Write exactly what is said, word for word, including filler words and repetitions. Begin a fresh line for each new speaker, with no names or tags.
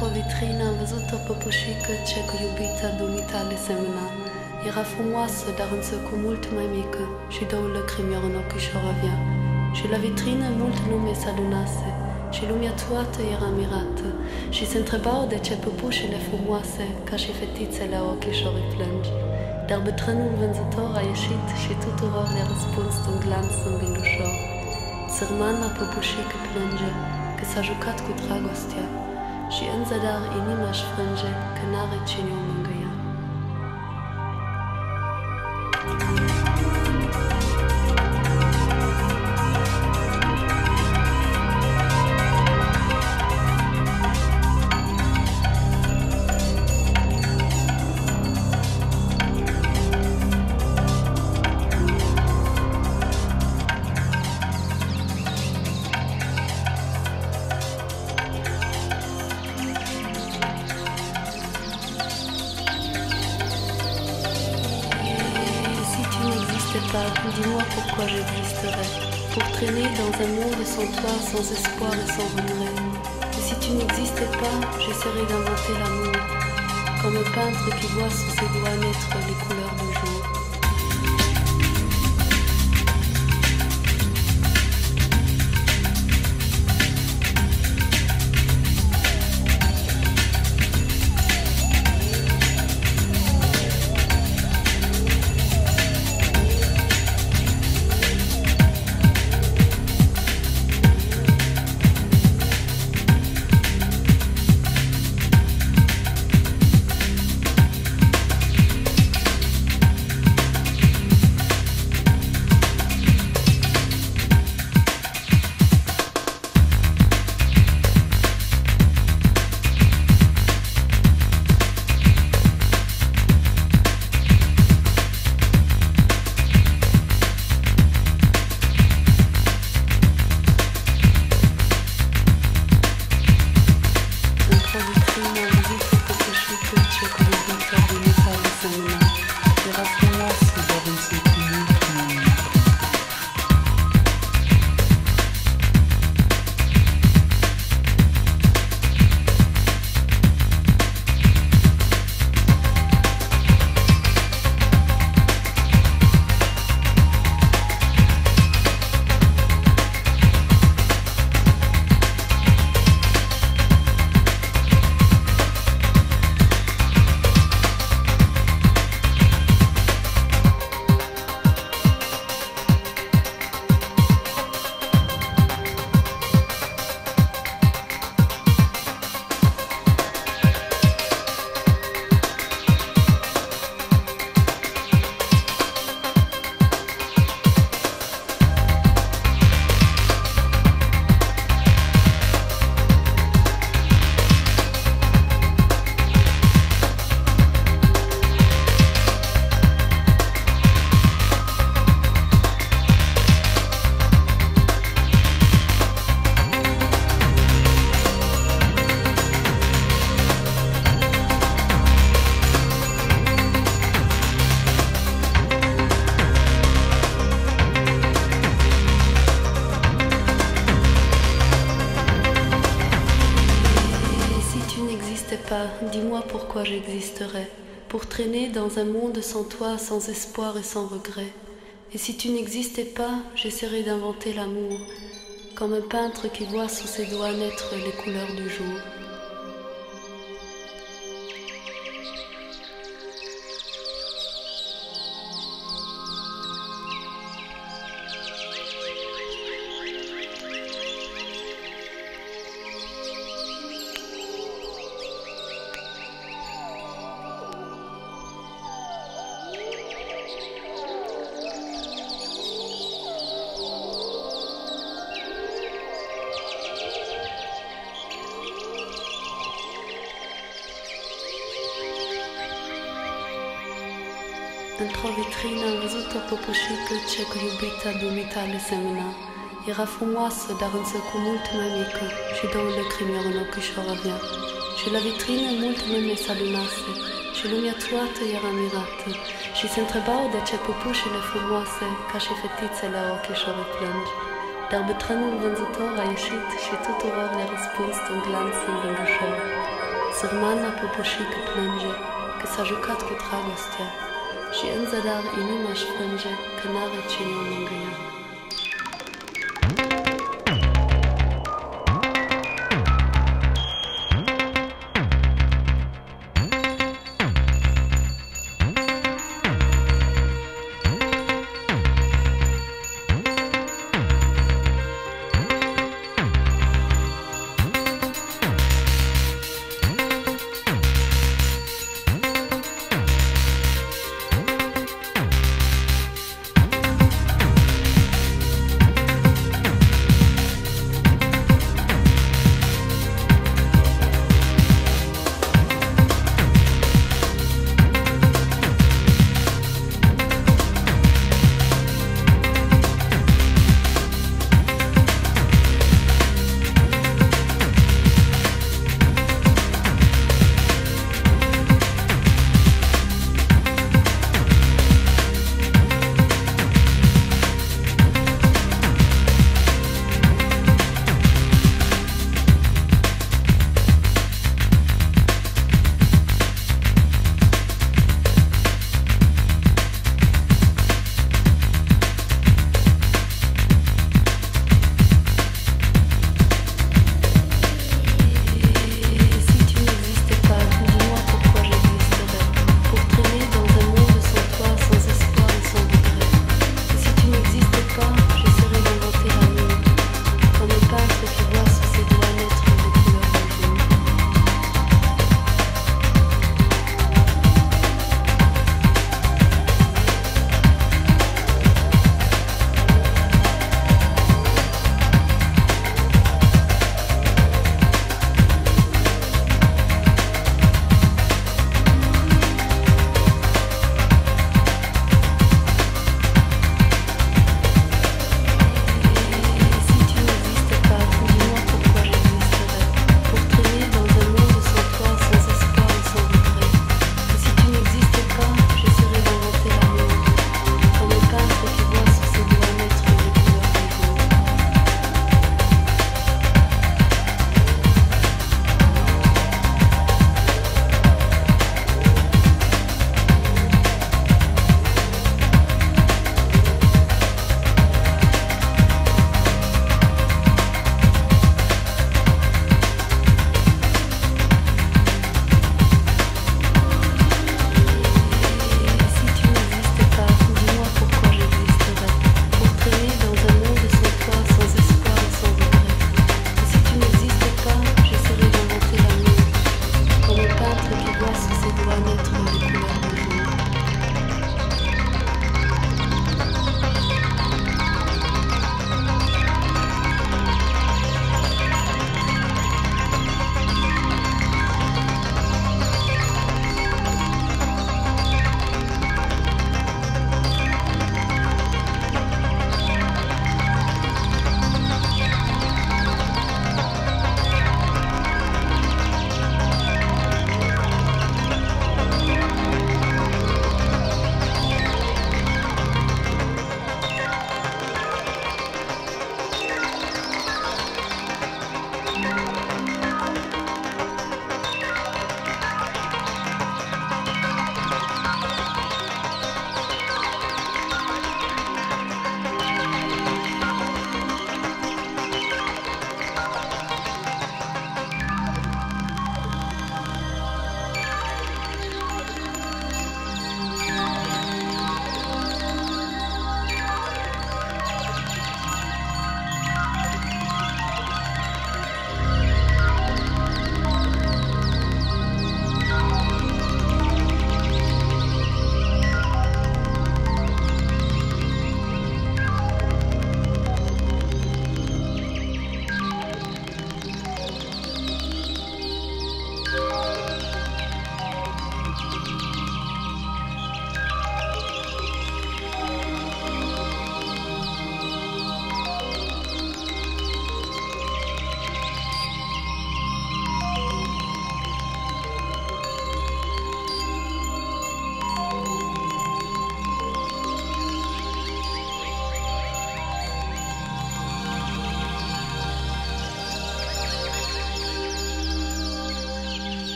Într-o vitrină am văzut o păpușică ce cu iubita dumitale semăna. Era frumoasă, dar însă cu mult mai mică și două lăcrimi în ochișor avea. Și la vitrină mult lume s-adunase și lumea toată era mirată și se întrebau de ce păpușile frumoase ca și fetițele au ochișorii plângi. Dar bătrânul vânzător a ieșit și tuturor le-a răspuns un glans zâmbindu-șor. Sărmana păpușică plânge că s-a jucat cu dragostea și în zadar inima-și frânge că n-are cine o mângâia. Dis-moi pourquoi j'existerais, pour traîner dans un monde sans toi, sans espoir et sans regret. Et si tu n'existais pas, j'essaierais d'inventer l'amour, comme un peintre qui voit sous ses doigts naître les couleurs du jour. Dis-moi pourquoi j'existerais, pour traîner dans un monde sans toi, sans espoir et sans regret. Et si tu n'existais pas, j'essaierais d'inventer l'amour, comme un peintre qui voit sous ses doigts naître les couleurs du jour. Într-o vitrină am văzut o păpușică ce cu iubita dumitale semăna. Era frumoasă, dar însă cu mult mai mică și două lăcrimi în ochișor avea. Și la vitrină mult lume s-adunase și lumea toată era mirată și se întrebau de ce păpușile frumoase ca și fetițele au ochișorii plângi. Dar bătrânul vânzător a ieșit și tuturor le-a răspuns un glans zâmbindu-șor. sărmana popoșii că plânge, că s-a jucat cu dragostea, și în zadar inima își frânge, că n-are cine o mângâia.